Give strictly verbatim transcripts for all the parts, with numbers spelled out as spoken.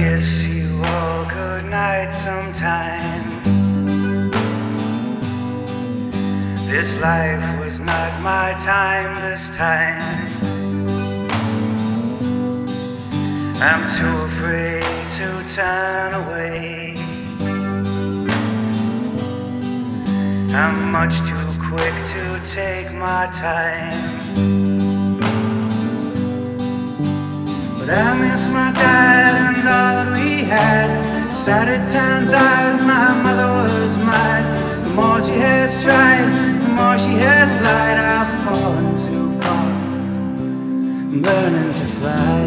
kiss you all goodnight sometime. This life was not my time this time. I'm too afraid to turn away. I'm much too quick to take my time. But I miss my dad and all that we had. Sad it turns out my mother was mad. The more she has tried, the more she has lied. I've fallen too far, I'm learning to fly.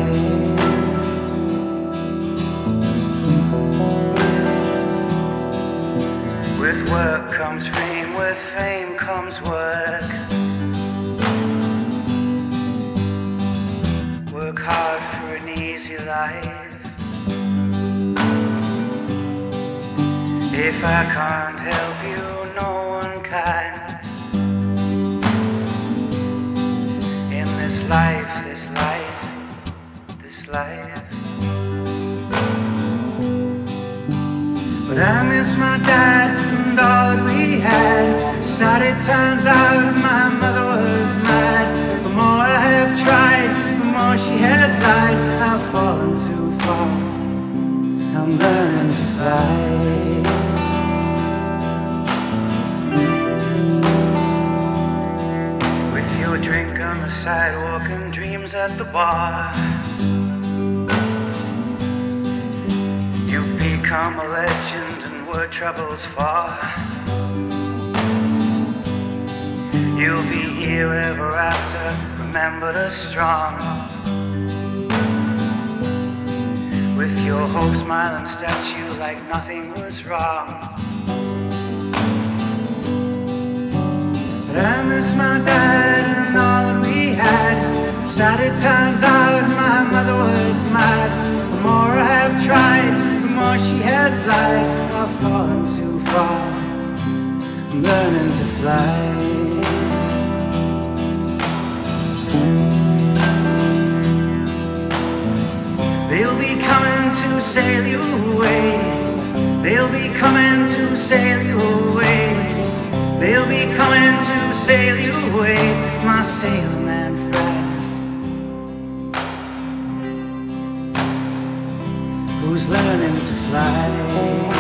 With work comes fame, with fame comes work. Work hard for an easy life. If I can't help you, no one can. In this life, this life, this life. But I miss my dad and all that we had. Sad it turns out my mother was mad. The more I have tried, the more she has lied. I've fallen too far, I'm learning to fly. With your drink on the sidewalk and dreams at the bar, you've become a legend and word travels far. You'll be here ever after, remembered as strong. With your hope smiling statue like nothing was wrong. But I miss my dad and all that we had. Sad it turns out my mother was mad. The more I have tried, the more she has lied. I've fallen too far, I'm learning to fly. They'll be coming to sail you away. They'll be coming to sail you away. They'll be coming to sail you away, my sailorman friend, who's learning to fly.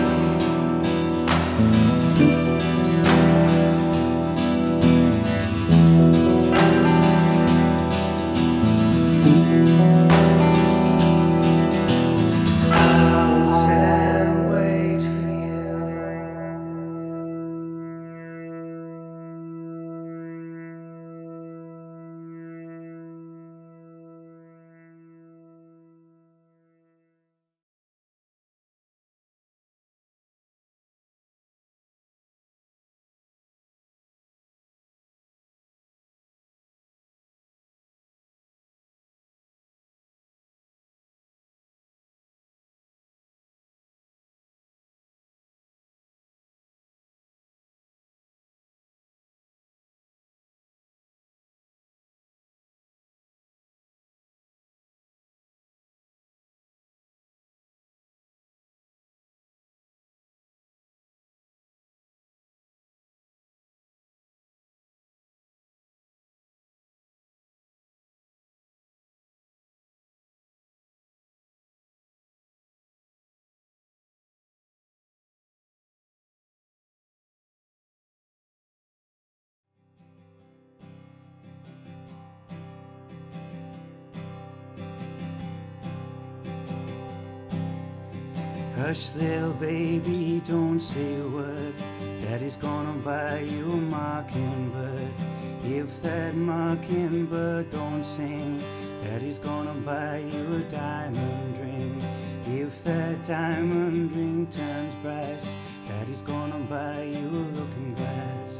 Hush little baby, don't say a word. Daddy's gonna buy you a mockingbird. If that mockingbird don't sing, Daddy's gonna buy you a diamond ring. If that diamond ring turns brass, Daddy's gonna buy you a looking glass.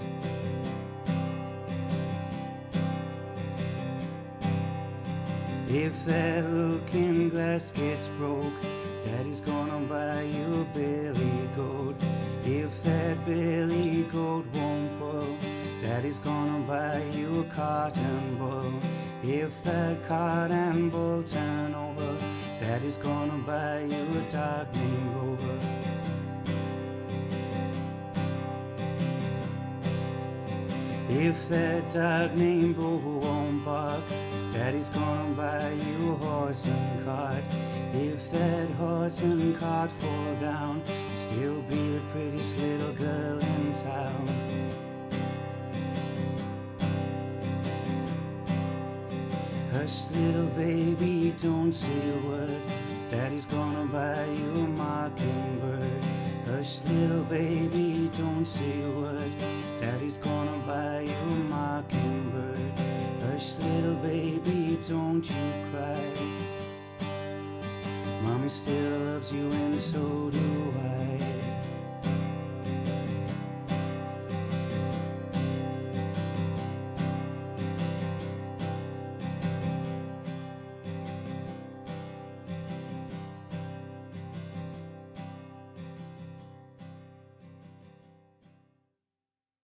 If that looking glass gets broke, Daddy's gonna buy you a billy goat. If that billy goat won't pull, Daddy's gonna buy you a cotton bull. If that cotton bull turn over, Daddy's gonna buy you a dog named Rover. If that dog named Rover won't bark, Daddy's gonna buy you a horse and cart. If that horse and cart fall down, still be the prettiest little girl in town. Hush little baby, don't say a word, Daddy's gonna buy you a mockingbird. Hush little baby, don't say a word, Daddy's gonna buy you a mockingbird. Hush little baby, don't you cry, Mommy still loves you and so do I.